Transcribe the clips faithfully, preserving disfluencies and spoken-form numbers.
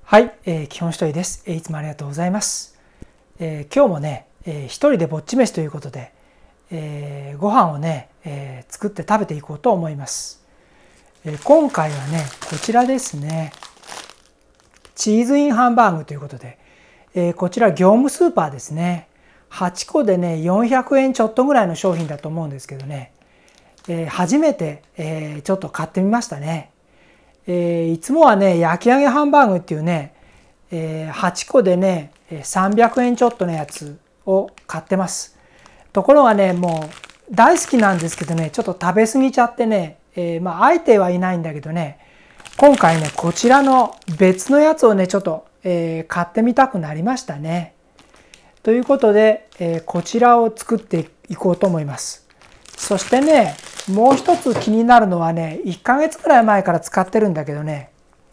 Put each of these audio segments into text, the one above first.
はい、えー、基本一人です、えー。いつもありがとうございます。えー、今日もね、えー、一人でぼっち飯ということで、えー、ご飯をね、えー、作って食べていこうと思います。えー、今回はね、こちらですね。チーズインハンバーグということで、えー、こちら業務スーパーですね。はちこでね、よんひゃくえんちょっとぐらいの商品だと思うんですけどね、えー、初めて、えー、ちょっと買ってみましたね。えー、いつもはね、焼き揚げハンバーグっていうね、えー、はちこでね、さんびゃくえんちょっとのやつを買ってます。ところがね、もう大好きなんですけどね、ちょっと食べ過ぎちゃってね、えー、まあ相手はいないんだけどね、今回ね、こちらの別のやつをね、ちょっと、えー、買ってみたくなりましたね。ということで、えー、こちらを作っていこうと思います。そしてね、もう一つ気になるのはね、いっかげつくらい前から使ってるんだけどね、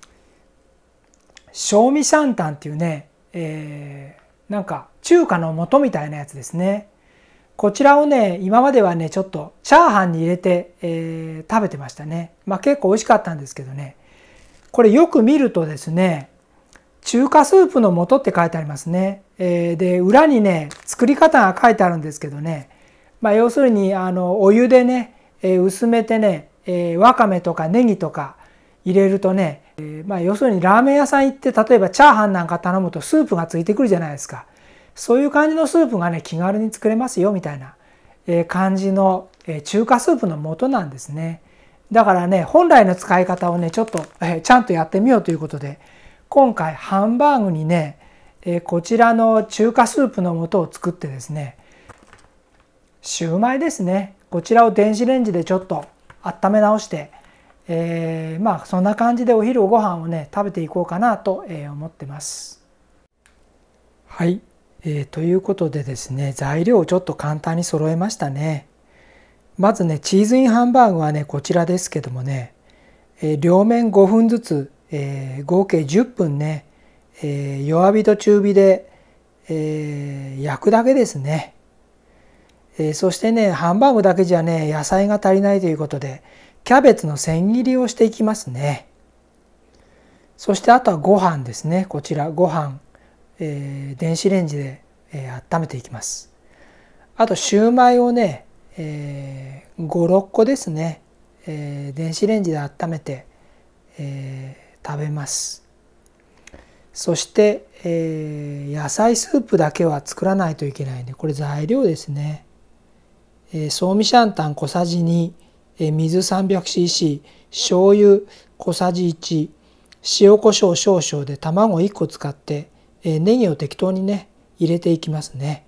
小味シャンタンっていうね、えー、なんか中華の素みたいなやつですね。こちらをね、今まではね、ちょっとチャーハンに入れて、えー、食べてましたね。まあ結構美味しかったんですけどね。これよく見るとですね、中華スープの素って書いてありますね。えー、で、裏にね、作り方が書いてあるんですけどね、まあ要するに、あの、お湯でね、えー、薄めてね、えー、わかめとかネギとか入れるとね、えー、まあ要するにラーメン屋さん行って例えばチャーハンなんか頼むとスープがついてくるじゃないですか。そういう感じのスープがね、気軽に作れますよみたいな感じの中華スープの素なんですね。だからね、本来の使い方をね、ちょっとちゃんとやってみようということで、今回ハンバーグにね、こちらの中華スープの素を作ってですね、シューマイですね。こちらを電子レンジでちょっと温め直して、えー、まあそんな感じでお昼ご飯をね、食べていこうかなと思ってます。はい、えー、ということでですね、材料をちょっと簡単に揃えましたね。まずね、チーズインハンバーグはね、こちらですけどもね、えー、両面ごふんずつ、えー、合計じゅっぷんね、えー、弱火と中火で、えー、焼くだけですね。えー、そしてね、ハンバーグだけじゃね、野菜が足りないということで、キャベツの千切りをしていきますね。そしてあとはご飯ですね。こちらご飯、えー、電子レンジで、えー、温めていきます。あとシューマイをね、えー、ご、ろっこですね、えー、電子レンジで温めて、えー、食べます。そして、えー、野菜スープだけは作らないといけないんで、これ材料ですね。えー、ソーミシャンタン小さじに、えー、水 さんびゃくシーシー、醤油小さじいち、塩コショウ少々で卵いっこ使って、えー、ネギを適当にね入れていきますね。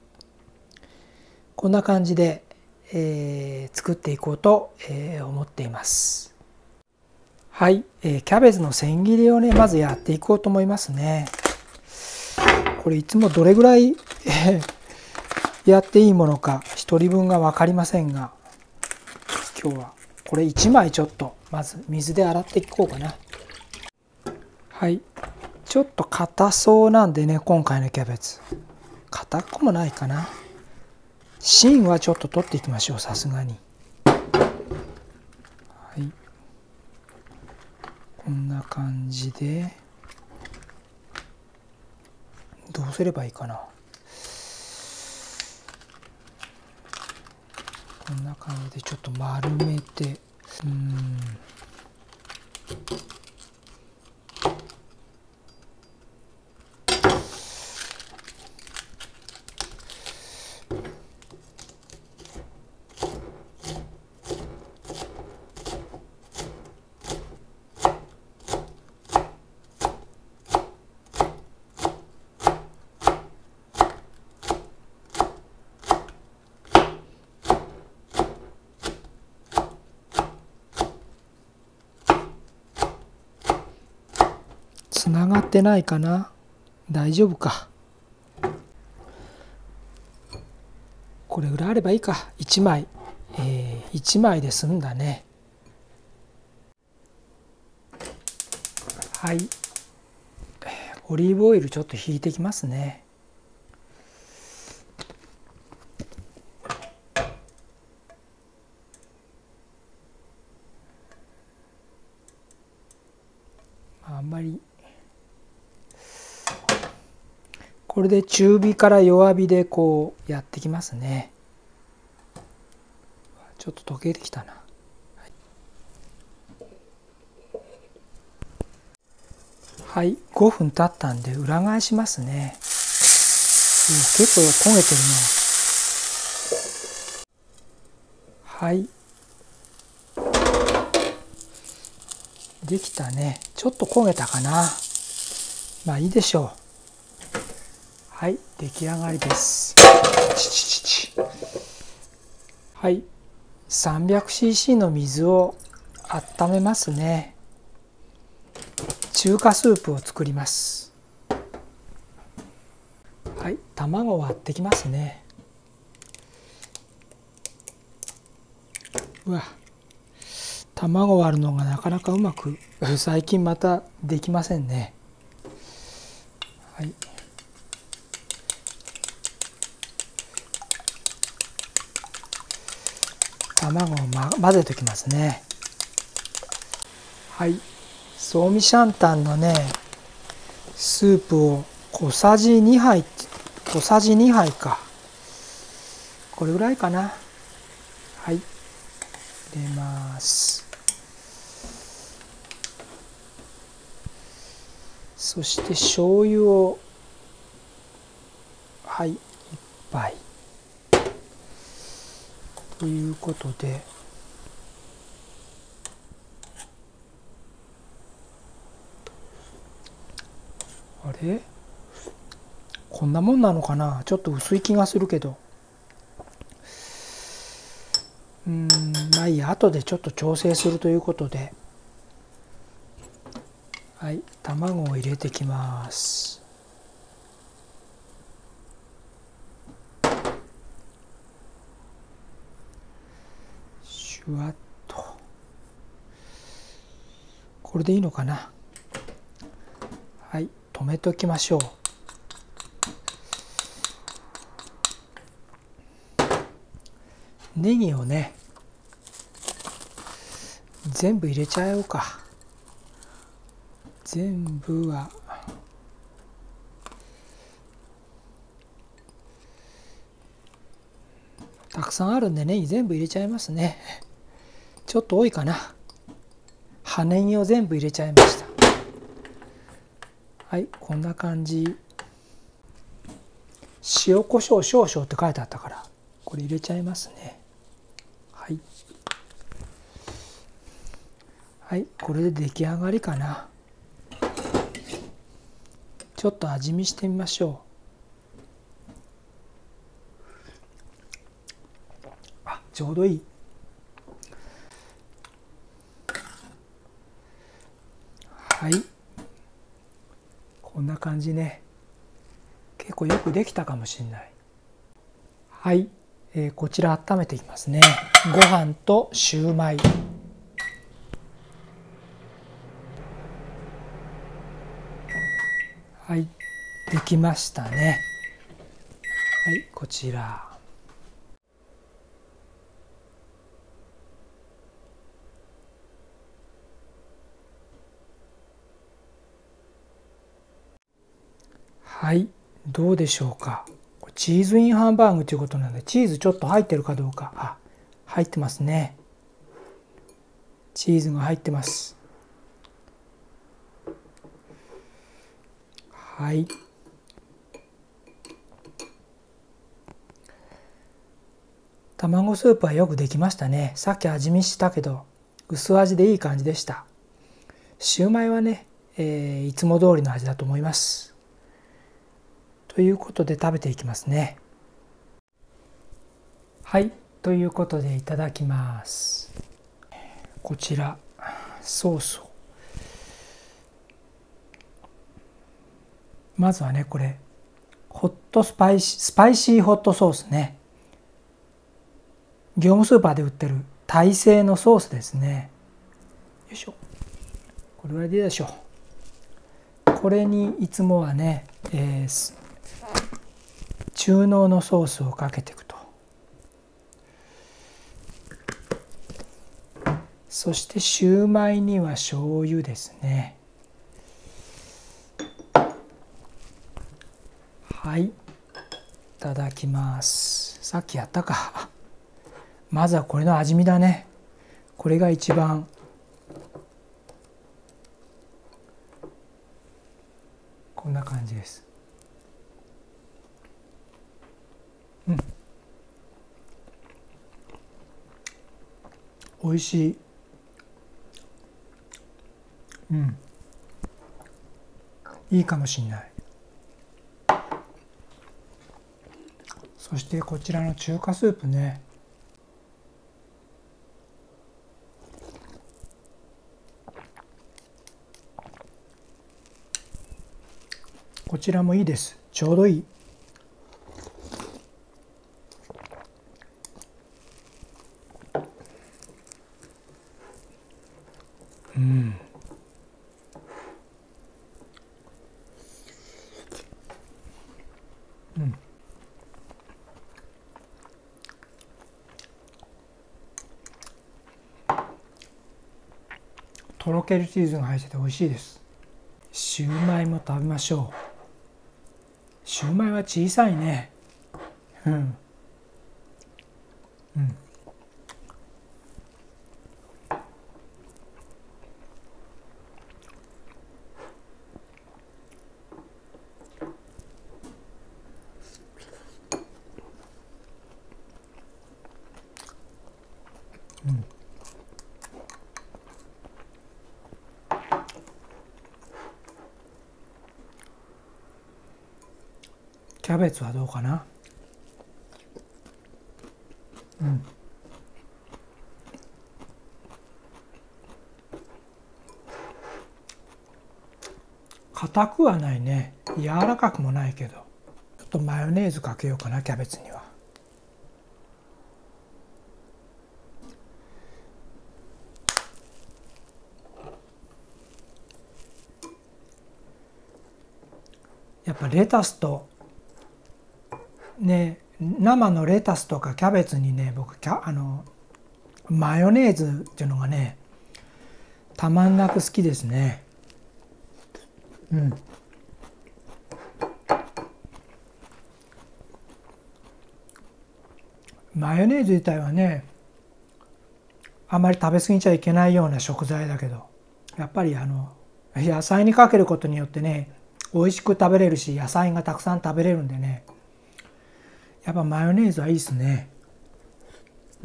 こんな感じで、えー、作っていこうと、えー、思っています。はい、えー、キャベツの千切りをねまずやっていこうと思いますね。これいつもどれぐらい、えー、やっていいものかひとりぶんが分かりませんが、今日はこれいちまいちょっとまず水で洗っていこうかな。はい、ちょっと硬そうなんでね、今回のキャベツ硬くもないかな。芯はちょっと取っていきましょう、さすがに。はい、こんな感じでどうすればいいかな。こんな感じでちょっと丸めて、うん。つながってないかな。大丈夫か。これぐらいあればいいか。いちまい、えー、いちまいで済んだね。はい、オリーブオイルちょっと引いてきますね。あんまりこれで中火から弱火でこうやってきますね。ちょっと溶けてきたな。はい、ごふん経ったんで裏返しますね。結構焦げてるな。はい。できたね。ちょっと焦げたかな。まあいいでしょう。はい、出来上がりです。はい、さんびゃくシーシー の水を温めますね。中華スープを作ります。はい、卵を割ってきますね。うわ、卵割るのがなかなかうまく最近またできませんね。はい。卵を、ま、混ぜておきますね。はい。ソーミシャンタンのねスープを小さじにはい、小さじにはいか、これぐらいかな。はい、入れます。そして醤油をはいいっぱいということで、あれこんなもんなのかな。ちょっと薄い気がするけど、うーんまあいいや、後でちょっと調整するということで、はい、卵を入れてきます。シュワッと、これでいいのかな。はい、止めときましょう。ネギをね全部入れちゃおうか。全部はたくさんあるんでネギ全部入れちゃいますね。ちょっと多いかな。葉ネギを全部入れちゃいました。はい、こんな感じ。塩コショウ少々って書いてあったからこれ入れちゃいますね。はい、はい、これで出来上がりかな。ちょっと味見してみましょう。あ、ちょうどいい。はい、こんな感じね。結構よくできたかもしれない。はい、えー、こちら温めていきますね。ご飯とシューマイ。はい、できましたね。はい、こちら。はい、どうでしょうか。チーズインハンバーグということなので、チーズちょっと入ってるかどうか。あ、入ってますね。チーズが入ってます。はい。卵スープはよくできましたね。さっき味見したけど薄味でいい感じでした。シューマイはね、えー、いつも通りの味だと思います。ということで食べていきますね。はい、ということでいただきます。こちらソースをまずはね、これホットスパイシースパイシーホットソースね。業務スーパーで売ってるタイ製のソースですね。よいしょ。これぐらいでいいでしょう。これにいつもはね、えー、中濃のソースをかけていくと。そしてシューマイには醤油ですね。ははい、いただきます。さっきやったか。まずはこれの味見だね。これが一番こんな感じです。うん、美味しい。うん、いいかもしれない。そしてこちらの中華スープね。こちらもいいです。ちょうどいい。うん。うん。とろけるチーズが入ってて美味しいです。シューマイも食べましょう。シューマイは小さいね。うん。うん。うん。キャベツはどうかな。うん。硬くはないね。柔らかくもないけど。ちょっとマヨネーズかけようかな、キャベツには。やっぱレタスとね、生のレタスとかキャベツにね、僕キャあのマヨネーズっていうのがね、たまんなく好きですね。うん。マヨネーズ自体はね、あまり食べ過ぎちゃいけないような食材だけど、やっぱりあの野菜にかけることによってね、美味しく食べれるし、野菜がたくさん食べれるんでね、やっぱマヨネーズはいいですね。うん。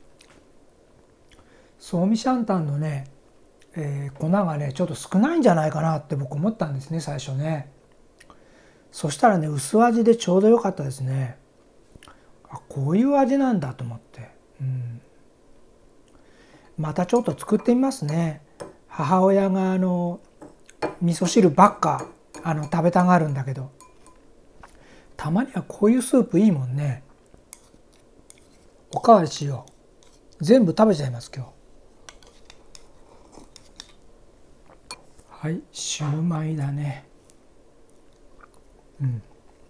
ソーミシャンタンのね、えー、粉がねちょっと少ないんじゃないかなって僕思ったんですね、最初ね。そしたらね、薄味でちょうど良かったですね。あ、こういう味なんだと思って、うん、またちょっと作ってみますね。母親があの味噌汁ばっかあの食べたがるんだけど、たまにはこういうスープいいもんね。おかわりしよう。全部食べちゃいます今日。はい、シューマイだね。うん。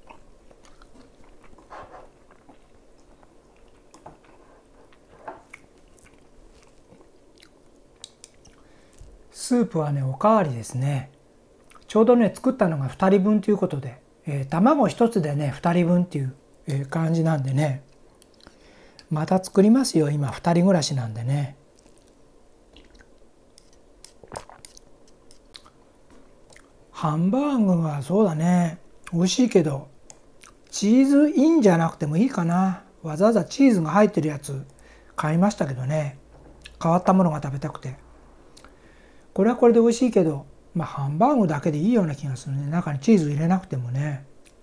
スープはね、おかわりですね。ちょうどね、作ったのがふたりぶんということで、えー、卵ひとつでね、ふたりぶんっていう、えー、感じなんでね、また作りますよ、今ふたり暮らしなんでね。ハンバーグはそうだね、美味しいけど、チーズインじゃなくてもいいかな。わざわざチーズが入ってるやつ買いましたけどね、変わったものが食べたくて。これはこれで美味しいけど、まあハンバーグだけでいいような気がするね。中にチーズ入れなくてもね。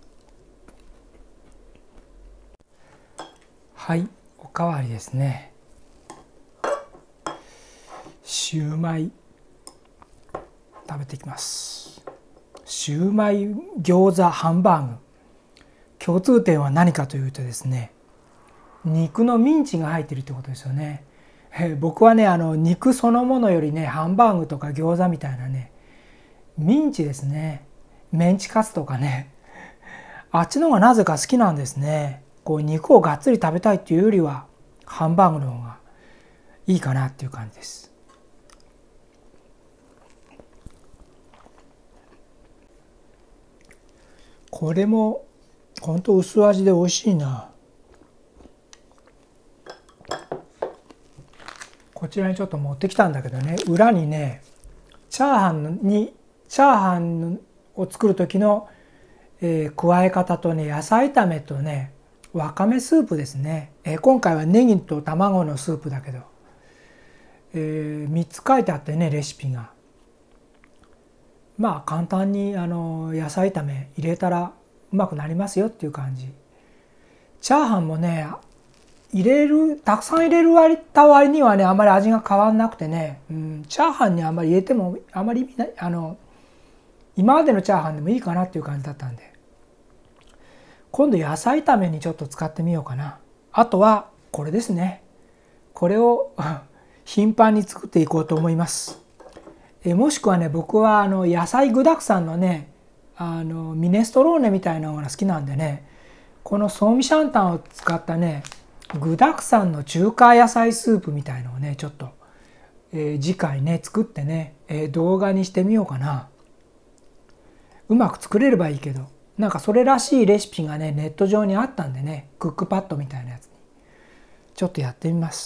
はい、おかわりですね。シューマイ食べていきます。シューマイ、餃子、ハンバーグ、共通点は何かというとですね、肉のミンチが入ってるってことですよね。え僕はね、あの肉そのものよりね、ハンバーグとか餃子みたいなね、ミンチですね。メンチカツとかね、あっちの方がなぜか好きなんですね。こう肉をがっつり食べたいっていうよりはハンバーグの方がいいかなっていう感じです。これもほんと薄味で美味しいな。こちらにちょっと持ってきたんだけどね、裏にねチャーハンにチャーハンを作る時の、えー、加え方とね、野菜炒めとね、わかめスープですね、えー、今回はネギと卵のスープだけど、えー、みっつ書いてあってね、レシピが。まあ簡単にあの野菜炒め入れたらうまくなりますよっていう感じ。チャーハンもね、入れるたくさん入れる割た割にはね、あまり味が変わんなくてね、うん、チャーハンにあんまり入れてもあまり意味ない、あの今までのチャーハンでもいいかなっていう感じだったんで、今度野菜炒めにちょっと使ってみようかな。あとはこれですね、これを頻繁に作っていこうと思います。えもしくはね、僕はあの野菜具だくさんのね、あのミネストローネみたいなのが好きなんでね、このソーミシャンタンを使ったね、具だくさんの中華野菜スープみたいのをね、ちょっと、えー、次回ね作ってね、えー、動画にしてみようかな。うまく作れればいいけど、なんかそれらしいレシピがねネット上にあったんでね、クックパッドみたいなやつにちょっとやってみます。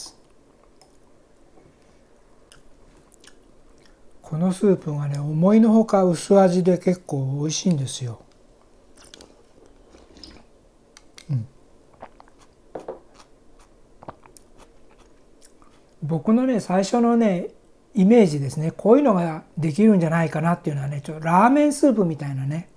このスープがね、思いのほか薄味で結構美味しいんですよ。うん、僕のね最初のねイメージですね、こういうのができるんじゃないかなっていうのはね、ちょっとラーメンスープみたいなね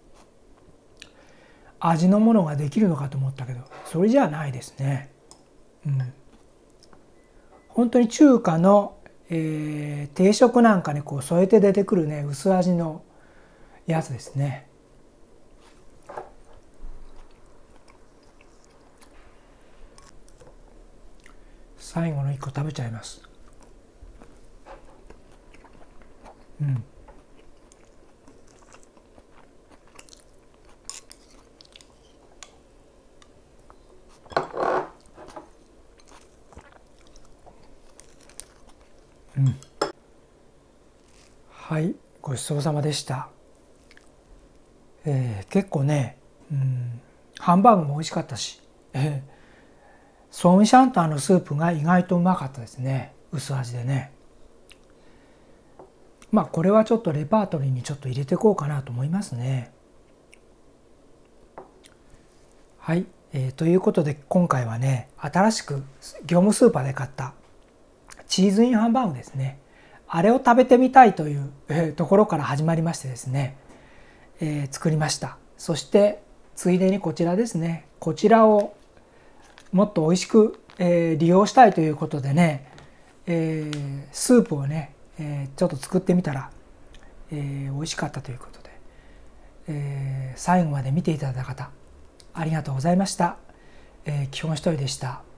味のものができるのかと思ったけど、それじゃないですね。うん、本当に中華の、えー、定食なんかにこう添えて出てくるね薄味のやつですね。最後のいっこ食べちゃいます。うん。うん、はい、ごちそうさまでした。えー、結構ね、うん、ハンバーグも美味しかったし、えー、ソーミシャンタンのスープが意外とうまかったですね、薄味でね。まあこれはちょっとレパートリーにちょっと入れていこうかなと思いますね。はい、えー、ということで今回はね、新しく業務スーパーで買ったチーズインハンバーグですね、あれを食べてみたいという、えー、ところから始まりましてですね、えー、作りました。そしてついでにこちらですね、こちらをもっと美味しく、えー、利用したいということでね、えー、スープをね、えー、ちょっと作ってみたら、えー、美味しかったということで、えー、最後まで見ていただいた方ありがとうございました。えー、基本一人でした。